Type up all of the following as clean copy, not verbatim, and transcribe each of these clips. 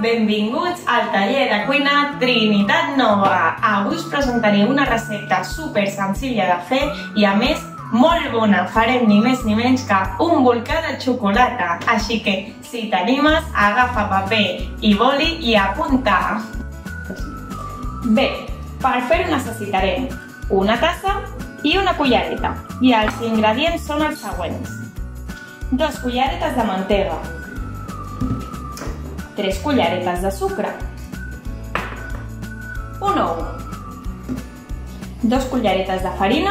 Benvinguts al taller de cuina Trinitat Nova. Avui us presentaré una recepta super senzilla de fer i a més molt bona. Farem ni més ni menys que un volcà de xocolata. Així que si t'animes, agafa paper i boli i apunta. Bé, per fer-ho necessitarem una tassa i una cullereta. I els ingredients són els següents: 2 culleretes de mantega, 3 culleretes de sucre, un ou, 2 culleretes de farina,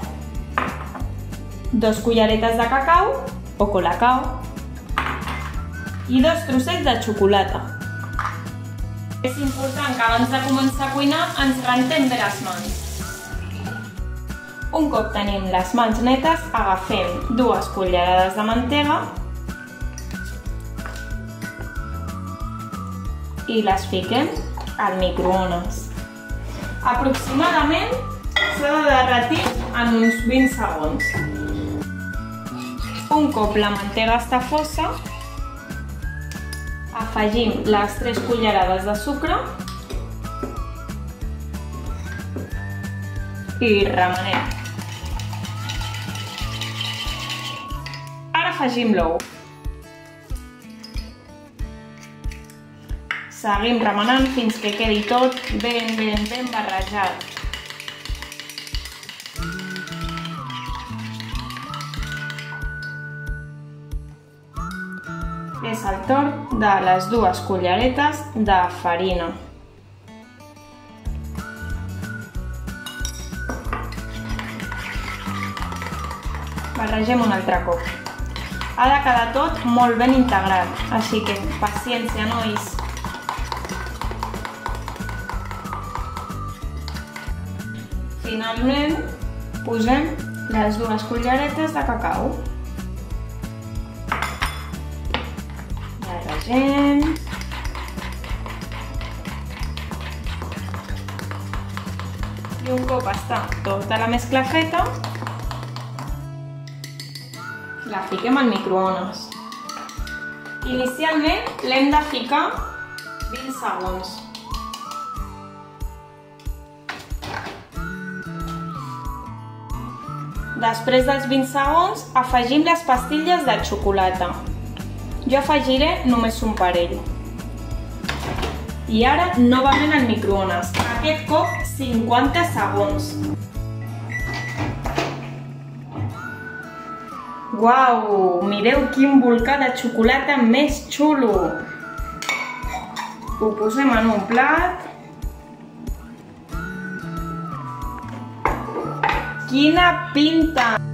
2 culleretes de cacau o colacao i 2 trossets de xocolata. És important que abans de començar a cuinar ens rentem bé les mans. Un cop tenim les mans netes, agafem 2 cullerades de mantega i les fiquem al microones. Aproximadament s'ha de derretir en uns 20 segons. Un cop la mantega està fosa, afegim les 3 cullerades de sucre i remenem. Ara afegim l'ou. Seguim remenant fins que quedi tot ben barrejat. És el torn de les 2 culleretes de farina. Barregem un altre cop. Ha de quedar tot molt ben integrat, així que paciència, nois. Finalment, posem les 2 culleretes de cacau. Barregem. I un cop està tota la mescla feta, la fiquem al microones. Inicialment l'hem de ficar 20 segons. Després dels 20 segons afegim les pastilles de xocolata. Jo afegiré només un parell. I ara novament al microones, aquest cop 50 segons. Uau! Mireu quin volcà de xocolata més xulo! Ho posem en un plat. Quina pinta!